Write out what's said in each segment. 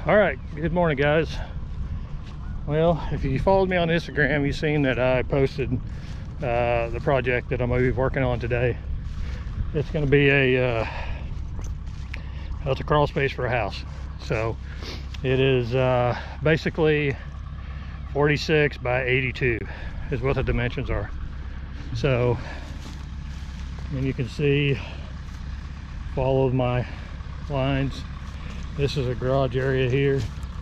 All right, good morning, guys. Well, if you followed me on Instagram, you've seen that I posted the project that I'm going to be working on today. It's going to be it's a crawl space for a house. So it is basically 46 by 82 is what the dimensions are. So, and you can see, follow my lines. This is a garage area here.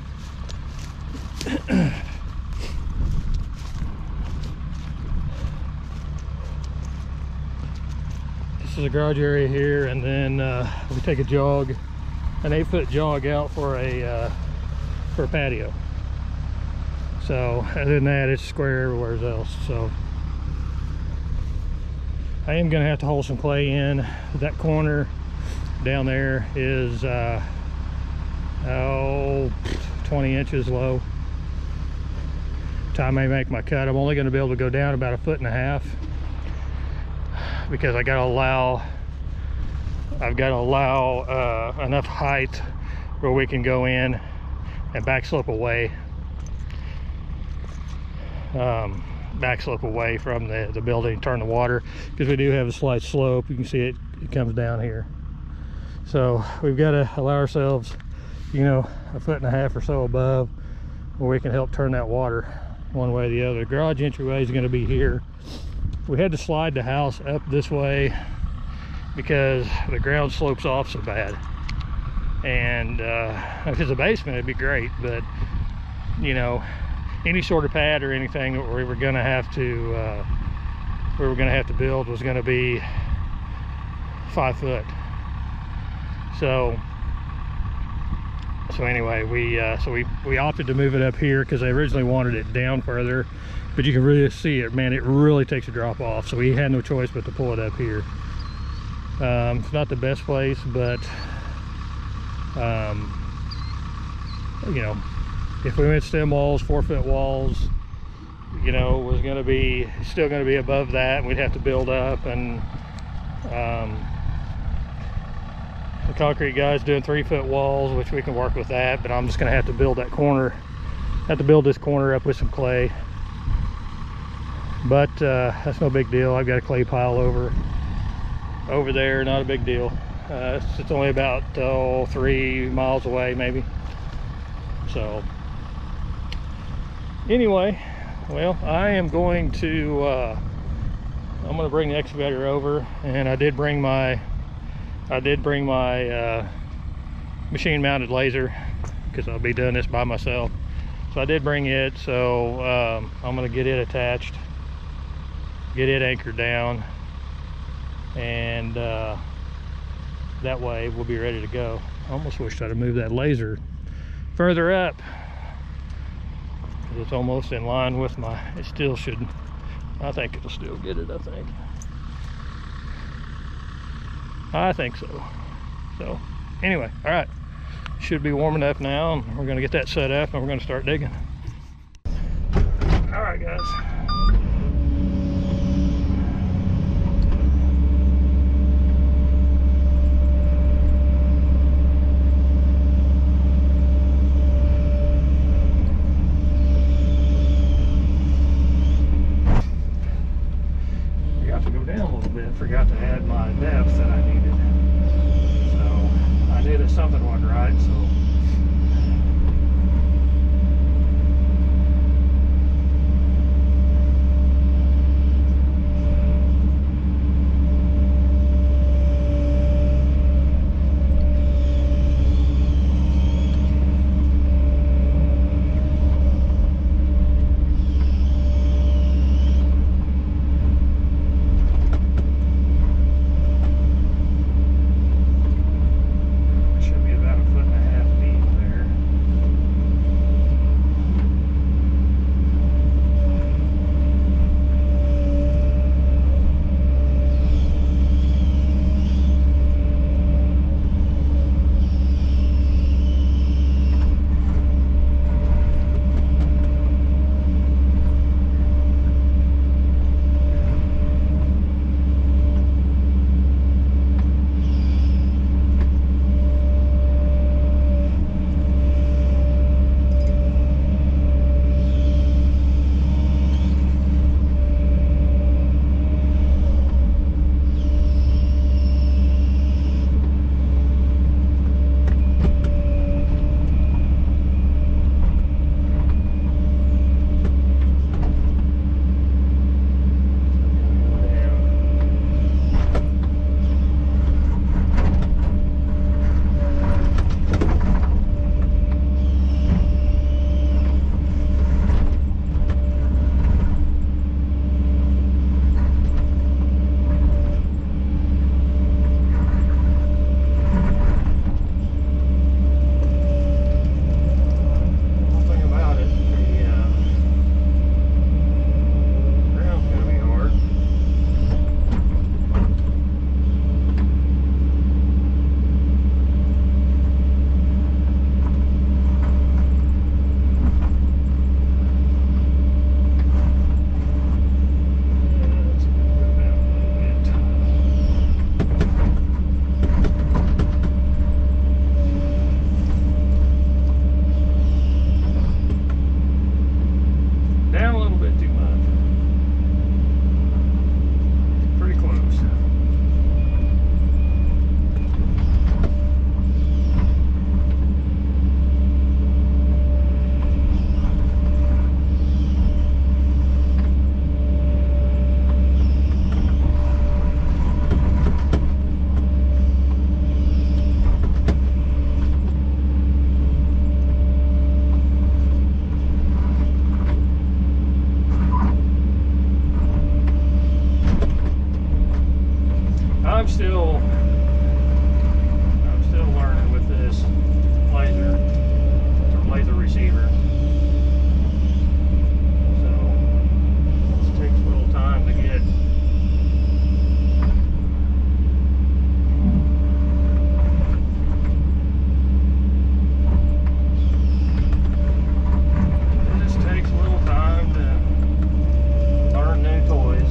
This is a garage area here, and then we take a jog, an 8-foot jog out for a patio. So other than that, it's square everywhere else. So I am going to have to hold some clay in. That corner down there is 20 inches low. Time I make my cut, I'm only going to be able to go down about 1.5 feet because I've got to allow enough height where we can go in and backslope away from the building, turn the water, because we do have a slight slope. You can see it comes down here. So we've got to allow ourselves, you know, 1.5 feet or so above where we can help turn that water one way or the other. The garage entryway is going to be here. We had to slide the house up this way because the ground slopes off so bad. And if it's a basement, it'd be great, but you know, any sort of pad or anything that we were going to have to build was going to be 5 foot. So anyway, we opted to move it up here because they originally wanted it down further, but you can really see it, man, it really takes a drop off. So we had no choice but to pull it up here. It's not the best place, but you know, if we went stem walls, 4-foot walls, you know, was going to be still going to be above that. We'd have to build up, and the concrete guy's doing 3-foot walls, which we can work with that, but I'm just going to have to build that corner, this corner up with some clay. But that's no big deal. I've got a clay pile over there, not a big deal. It's only about 3 miles away maybe. So anyway, well, I am going to I'm going to bring the excavator over, and I did bring my machine mounted laser because I'll be doing this by myself. So I did bring it, so I'm going to get it attached, get it anchored down, and that way we'll be ready to go. I almost wish I'd have moved that laser further up. It's almost in line with it still should, I think it'll still get it, I think so. So anyway, all right, should be warm enough now, and we're going to get that set up and we're going to start digging. All right, guys. Forgot to add my depth that I needed, so I knew that something wasn't right. So should be about 1.5 feet. I'm still learning with this laser receiver. So this takes a little time to get. It just takes a little time to learn new toys.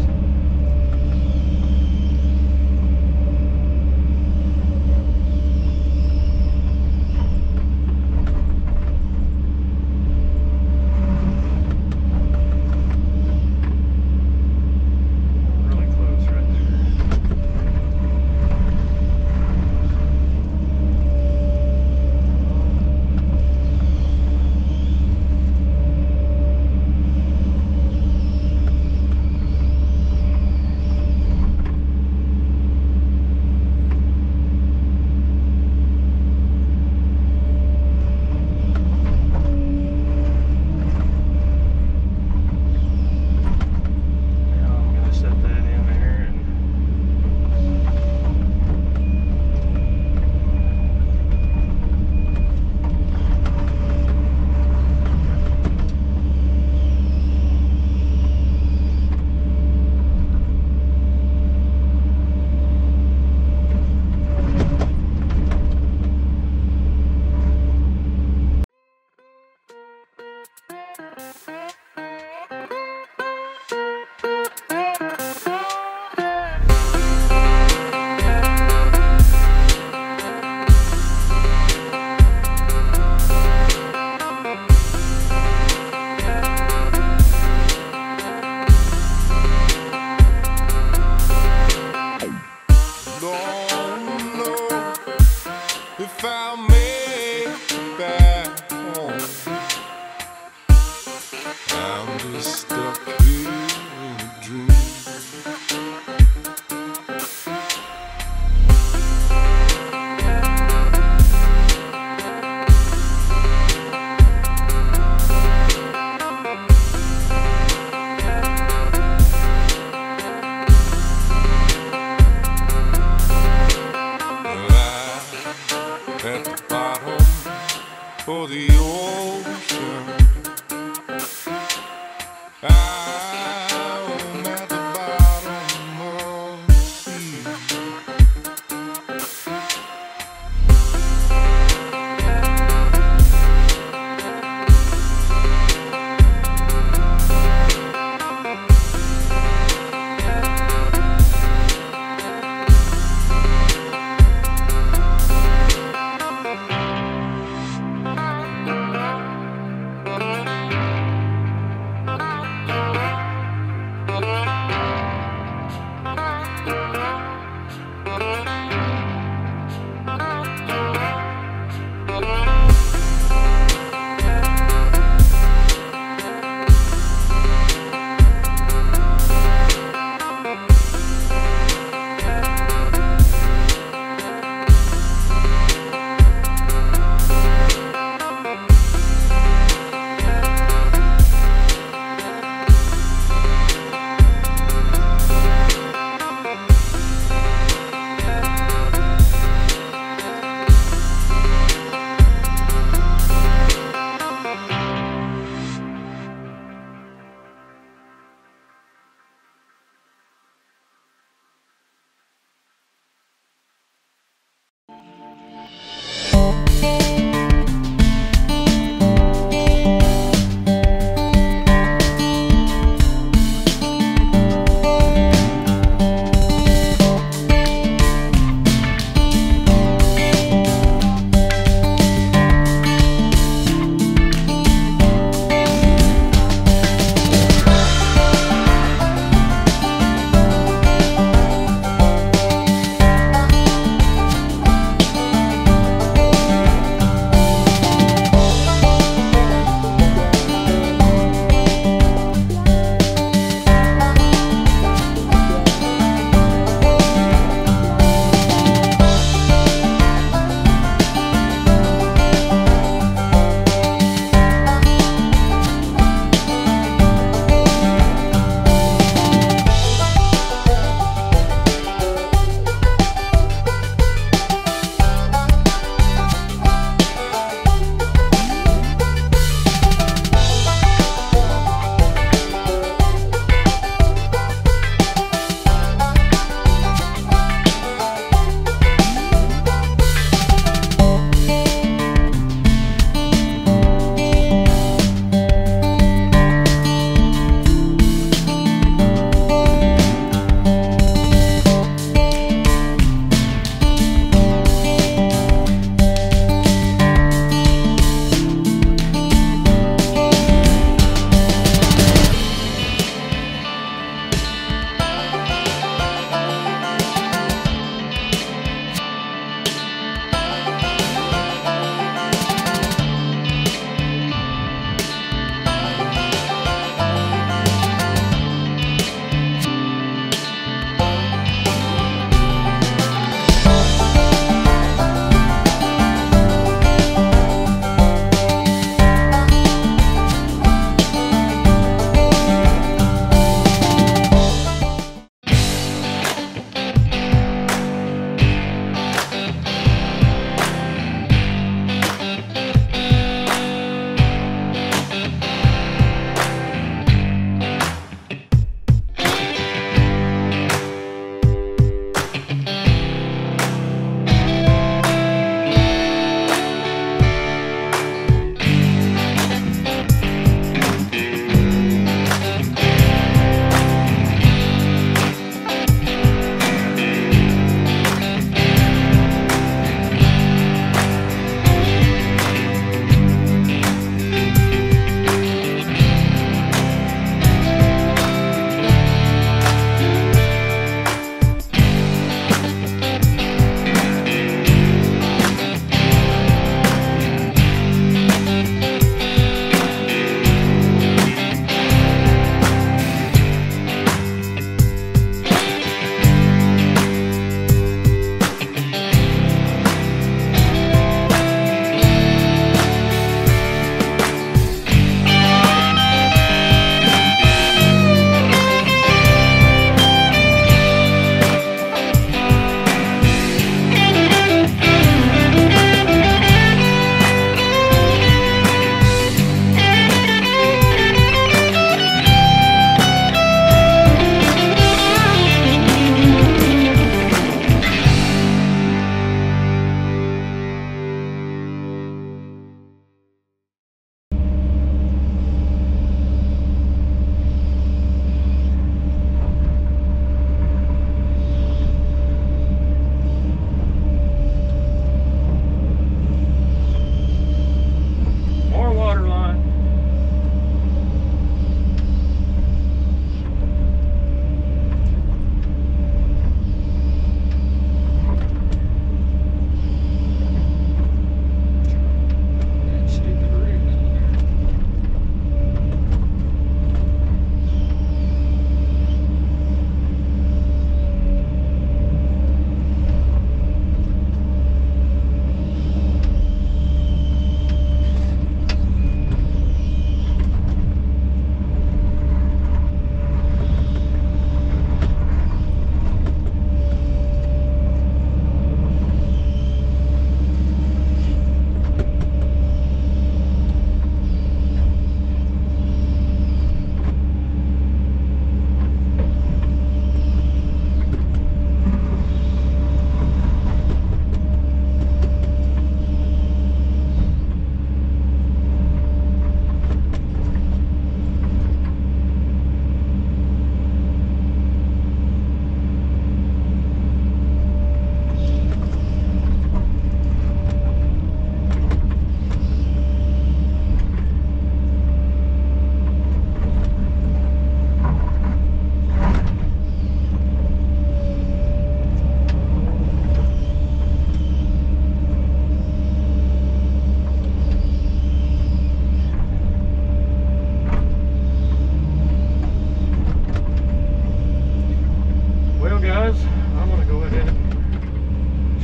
If I make it back home, I'm just stuck here in a dream. At the bottom of the ocean, I'm at the bottom of the sea.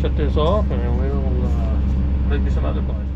shut this off, and then we'll take you some other place.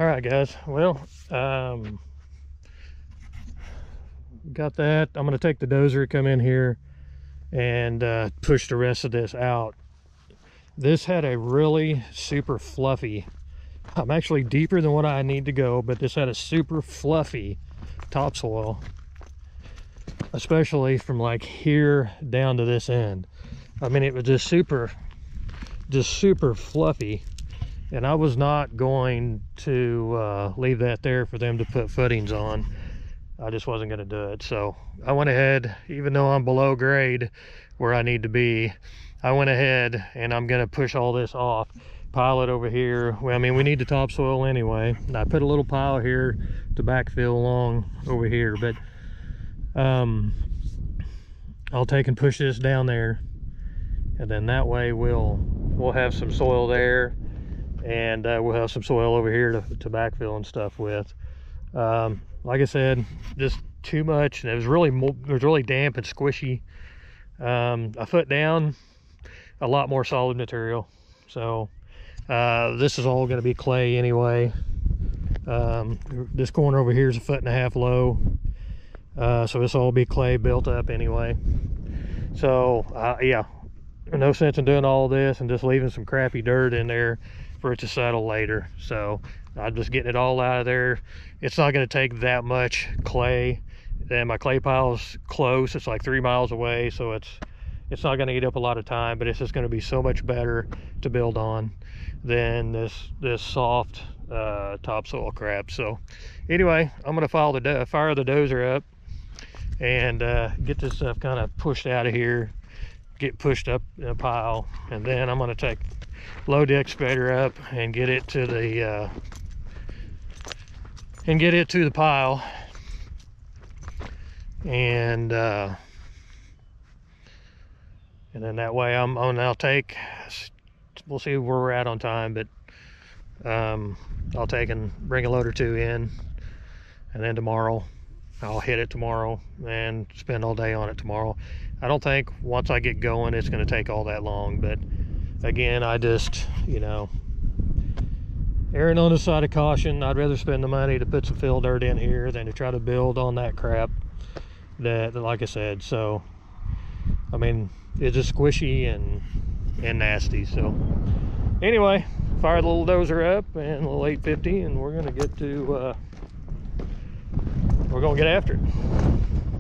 All right, guys. Well, got that. I'm going to take the dozer, come in here, and push the rest of this out. This had a really super fluffy, I'm actually deeper than what I need to go, but this had a super fluffy topsoil, especially from like here down to this end. I mean, it was just super fluffy, and I was not going to leave that there for them to put footings on. I just wasn't going to do it. So I went ahead, even though I'm below grade where I need to be, I went ahead and I'm going to push all this off, pile it over here. Well, I mean, we need the topsoil anyway. And I put a little pile here to backfill along over here, but I'll take and push this down there, and then that way we'll have some soil there, and we'll have some soil over here to backfill and stuff with. Like I said, just too much, and it was really damp and squishy. A foot down, a lot more solid material. So this is all going to be clay anyway. This corner over here is 1.5 feet low, so this will all be clay built up anyway. So yeah, no sense in doing all this and just leaving some crappy dirt in there for it to settle later. So I'm just getting it all out of there. It's not going to take that much clay, and my clay pile's close. It's like 3 miles away, so it's not going to eat up a lot of time, but it's just going to be so much better to build on than this soft topsoil crap. So anyway, I'm going to fire the dozer up and get this stuff kind of pushed out of here, get pushed up in a pile, and then I'm going to load the excavator up and get it to the pile, and then that way we'll see where we're at on time, but I'll take and bring a load or two in, and then tomorrow I'll hit it tomorrow and spend all day on it tomorrow. I don't think once I get going it's going to take all that long, but again, I just, you know, erring on the side of caution. I'd rather spend the money to put some fill dirt in here than to try to build on that crap that like I said. So I mean, it's just squishy and nasty. So anyway, fire the little dozer up and a little 850, and we're gonna get after it.